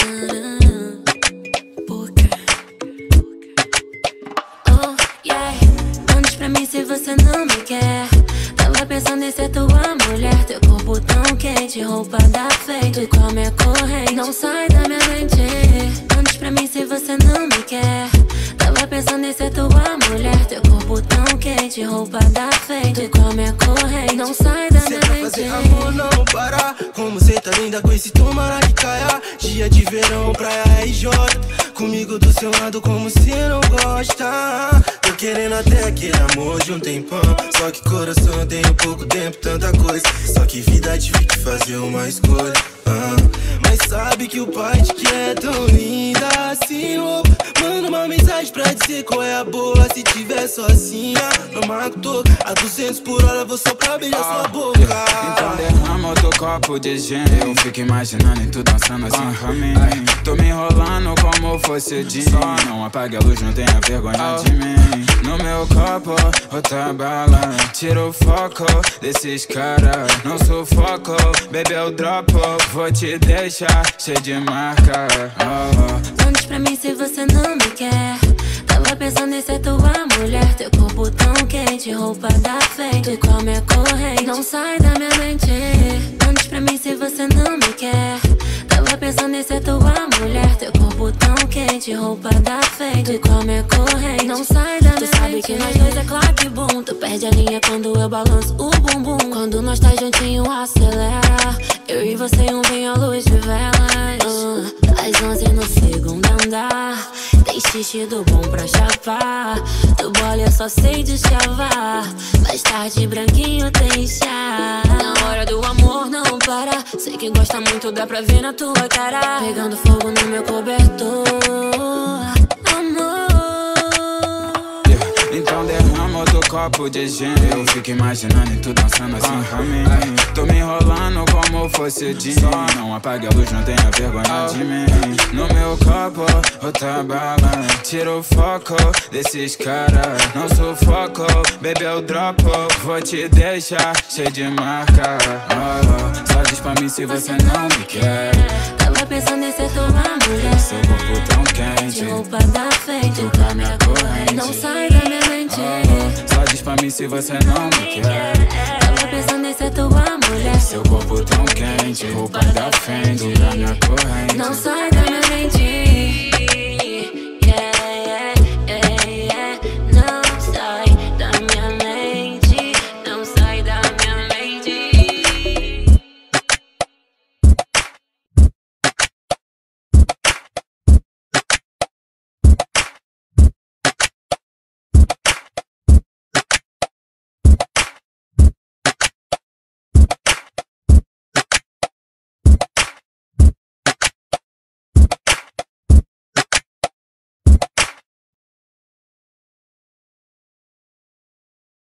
Pocah. Oh, yeah. Antes pra mim se você não me quer. Tava pensando em ser tua mulher. Teu corpo tão quente, roupa da feita, come a corrente. Não sai da minha mente. Antes pra mim se você não me quer. Tava pensando em ser tua mulher. Teu corpo tão quente, roupa da feita, come a corrente. Não sai da minha mente. Fazer amor não parar. Como cê tá linda com esse tomara que caia. Dia de verão, praia RJ. Comigo do seu lado como cê não gosta. Tô querendo até aquele amor de um tempão. Só que coração tem pouco tempo, tanta coisa. Só que vida tive que fazer uma escolha. Mas sabe que o pai te quer tão linda assim, oh. Manda uma mensagem pra dizer qual é a boa. Se tiver sozinha, não marco toco. A 200 por hora vou só pra beijar sua boca. Então derrama outro copo de gin. Eu fico imaginando e tu dançando assim pra mim. Tô me enrolando como fosse de só não apague a luz, não tenha vergonha de mim. No meu copo, outra bala. Tira o foco desses caras. Não sufoco, baby eu dropo. Vou te deixar cheio de marca. Antes pra mim se você não me quer. Tava pensando em ser tua mulher. Teu corpo tão quente, roupa da feita, come a corrente. Não sai da minha mente. Antes pra mim se você não me quer. Tava pensando em ser tua mulher. Teu corpo tão quente, roupa da feita, come a corrente. Não sai da minha mente. Tu sabe que nós dois é claro que bom. Tu perde a linha quando eu balanço o bumbum. Quando nós tá juntinho acelera. Eu e você um vinho à luz de velas. Às 11 no segundo andar. Tem xixi do bom pra chapar. Do bole eu só sei de chavar. Mais tarde branquinho tem chá. Na hora do amor não para. Sei que gosta muito, dá pra ver na tua cara. Pegando fogo no meu cobertor. Amor. Então derrama outro copo de gin. Eu fico imaginando e tu dançando assim pra mim. Tô me enrolando como fosse de só não apague a luz, não tenha vergonha de mim. No meu copo, outra bala. Tira o foco desses caras. Não sufoco, baby eu dropo. Vou te deixar cheio de marca. Só diz pra mim se você não me quer. Tava pensando em ser tua mulher. Seu corpo tão quente, roupa da feita, come a corrente. Não sai da minha mente. Só diz pra mim se você não me quer. Tava pensando em ser tua mulher. Seu corpo tão quente, roupa da frente, da minha corrente. Não sai da minha mente.